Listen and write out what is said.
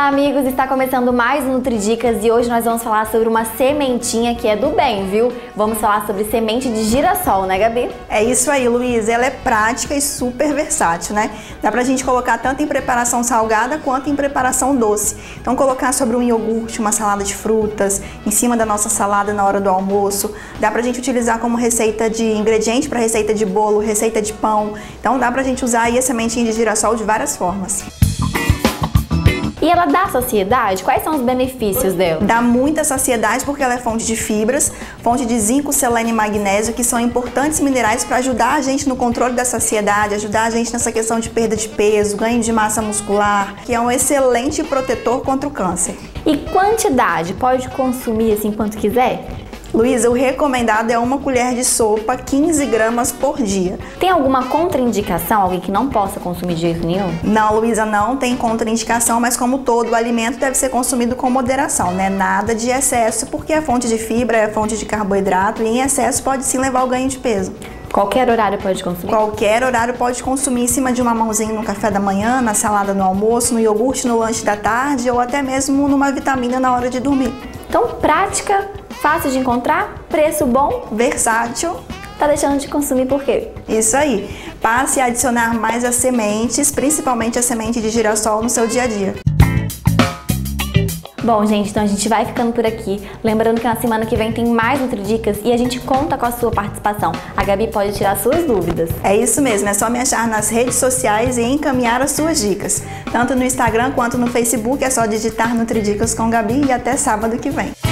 Olá amigos, está começando mais um NutriDicas e hoje nós vamos falar sobre uma sementinha que é do bem, viu? Vamos falar sobre semente de girassol, né Gabi? É isso aí, Luiz, ela é prática e super versátil, né? Dá pra gente colocar tanto em preparação salgada quanto em preparação doce. Então colocar sobre um iogurte, uma salada de frutas, em cima da nossa salada na hora do almoço. Dá pra gente utilizar como receita de ingrediente para receita de bolo, receita de pão. Então dá pra gente usar aí a sementinha de girassol de várias formas. E ela dá saciedade? Quais são os benefícios dela? Dá muita saciedade porque ela é fonte de fibras, fonte de zinco, selênio e magnésio, que são importantes minerais para ajudar a gente no controle da saciedade, ajudar a gente nessa questão de perda de peso, ganho de massa muscular, que é um excelente protetor contra o câncer. E quantidade? Pode consumir assim quanto quiser? Luísa, o recomendado é uma colher de sopa, 15 gramas por dia. Tem alguma contraindicação? Alguém que não possa consumir de jeito nenhum? Não, Luísa, não tem contraindicação, mas como todo alimento deve ser consumido com moderação, né? Nada de excesso, porque é fonte de fibra, é fonte de carboidrato e em excesso pode sim levar ao ganho de peso. Qualquer horário pode consumir? Qualquer horário pode consumir em cima de um mamãozinho no café da manhã, na salada no almoço, no iogurte no lanche da tarde ou até mesmo numa vitamina na hora de dormir. Então, prática, fácil de encontrar, preço bom, versátil. Tá deixando de consumir por quê? Isso aí. Passe a adicionar mais as sementes, principalmente a semente de girassol no seu dia a dia. Bom, gente, então a gente vai ficando por aqui. Lembrando que na semana que vem tem mais NutriDicas e a gente conta com a sua participação. A Gabi pode tirar suas dúvidas. É isso mesmo, é só me achar nas redes sociais e encaminhar as suas dicas. Tanto no Instagram quanto no Facebook, é só digitar NutriDicas com Gabi e até sábado que vem.